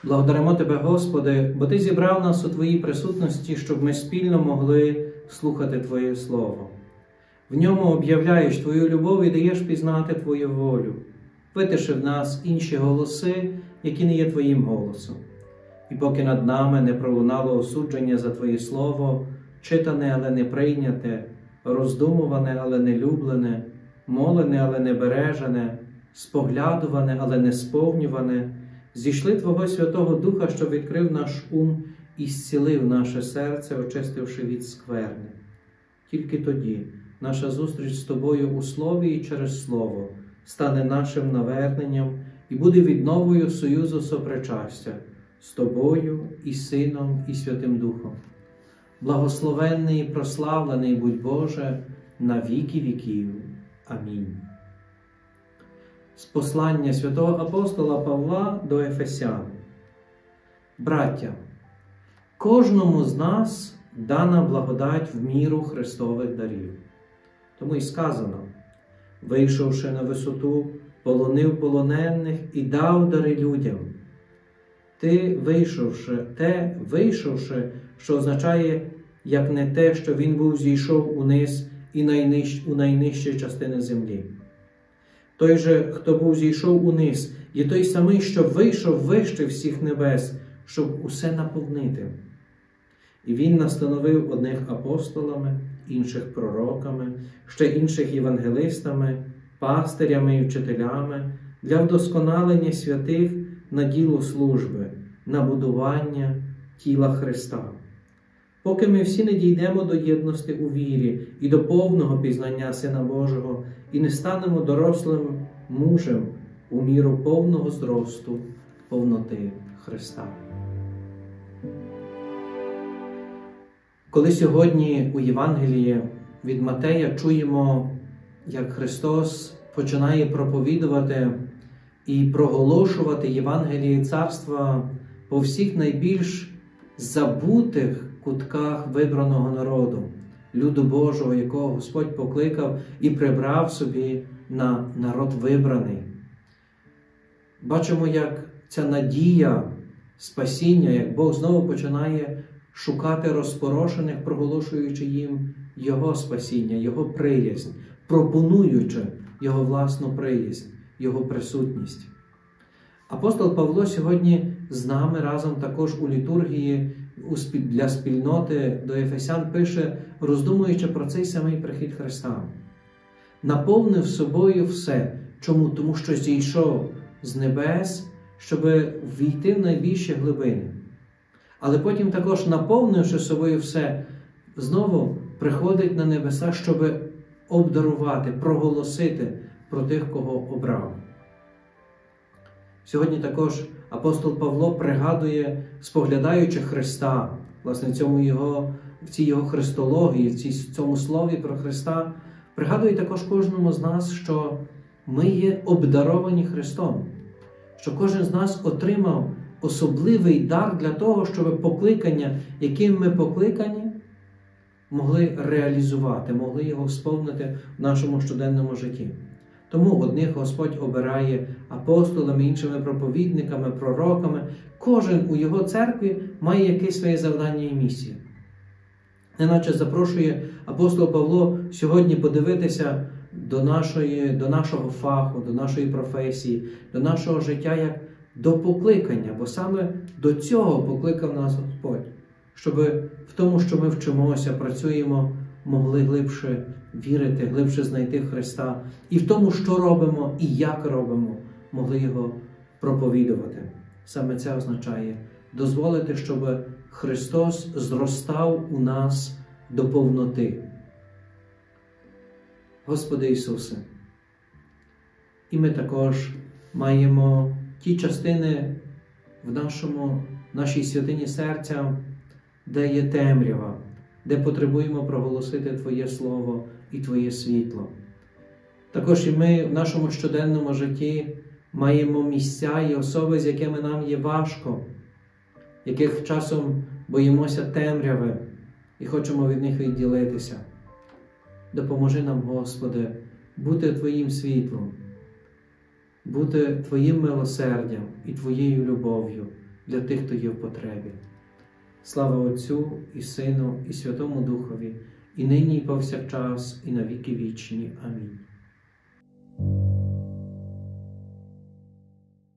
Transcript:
Благодаримо Тебе, Господи, бо Ти зібрав нас у Твоїй присутності, щоб ми спільно могли слухати Твоє Слово. В ньому об'являєш Твою любов і даєш пізнати Твою волю. Витиши в нас інші голоси, які не є Твоїм голосом. І поки над нами не пролунало осудження за Твоє Слово, читане, але не прийняте, роздумуване, але не люблене, молене, але не бережене, споглядуване, але не сповнюване, зійшли Твого Святого Духа, що відкрив наш ум і зцілив наше серце, очистивши від скверни. Тільки тоді наша зустріч з Тобою у Слові і через Слово стане нашим наверненням і буде відновою союзу сопричастя з Тобою і Сином і Святим Духом. Благословенний і прославлений будь Боже на віки віків. Амінь. З послання святого апостола Павла до Ефесян. Браття, кожному з нас дана благодать в міру Христових дарів. Тому й сказано: вийшовши на висоту, полонив полонених і дав дари людям. Вийшовши, що означає, як не те, що він був зійшов униз і у найнижчі частини землі. Той же, хто був зійшов униз, є той самий, що вийшов вище всіх небес, щоб усе наповнити. І він настановив одних апостолами, інших пророками, ще інших євангелистами, пастирями і вчителями для вдосконалення святих на діло служби, на будування тіла Христа. Поки ми всі не дійдемо до єдності у вірі і до повного пізнання Сина Божого і не станемо дорослим мужем у міру повного зросту повноти Христа. Коли сьогодні у Євангелії від Матея чуємо, як Христос починає проповідувати і проголошувати Євангеліє Царства по всіх найбільш забутих кутках вибраного народу, люду Божого, якого Господь покликав і прибрав собі на народ вибраний. Бачимо, як ця надія спасіння, як Бог знову починає шукати розпорошених, проголошуючи їм Його спасіння, Його приязнь, пропонуючи Його власну приязнь, Його присутність. Апостол Павло сьогодні з нами разом також у літургії для спільноти до Ефесян пише, роздумуючи про цей самий прихід Христа. Наповнив собою все. Чому? Тому що зійшов з небес, щоб війти в найбільші глибини. Але потім також, наповнивши собою все, знову приходить на небеса, щоб обдарувати, проголосити про тих, кого обрав. Сьогодні також апостол Павло пригадує, споглядаючи Христа, власне, в цій його христології, в цьому слові про Христа, пригадує також кожному з нас, що ми є обдаровані Христом, що кожен з нас отримав особливий дар для того, щоб покликання, яким ми покликані, могли реалізувати, могли його сповнити в нашому щоденному житті. Тому одних Господь обирає апостолами, іншими проповідниками, пророками. Кожен у його церкві має якесь своє завдання і місію. Неначе запрошує апостол Павло сьогодні подивитися до нашого фаху, до нашої професії, до нашого життя як до покликання, бо саме до цього покликав нас Господь, щоб в тому, що ми вчимося, працюємо, могли глибше вірити, глибше знайти Христа. І в тому, що робимо і як робимо, могли Його проповідувати. Саме це означає дозволити, щоб Христос зростав у нас до повноти. Господи Ісусе, і ми також маємо ті частини в нашій святині серця, де є темрява, де потребуємо проголосити Твоє Слово і Твоє світло. Також і ми в нашому щоденному житті маємо місця і особи, з якими нам є важко, яких часом боїмося темряви і хочемо від них відділитися. Допоможи нам, Господи, бути Твоїм світлом, бути Твоїм милосердям і Твоєю любов'ю для тих, хто є в потребі. Слава Отцю і Сину, і Святому Духові, і нині, і повсякчас, і на віки вічні. Амінь.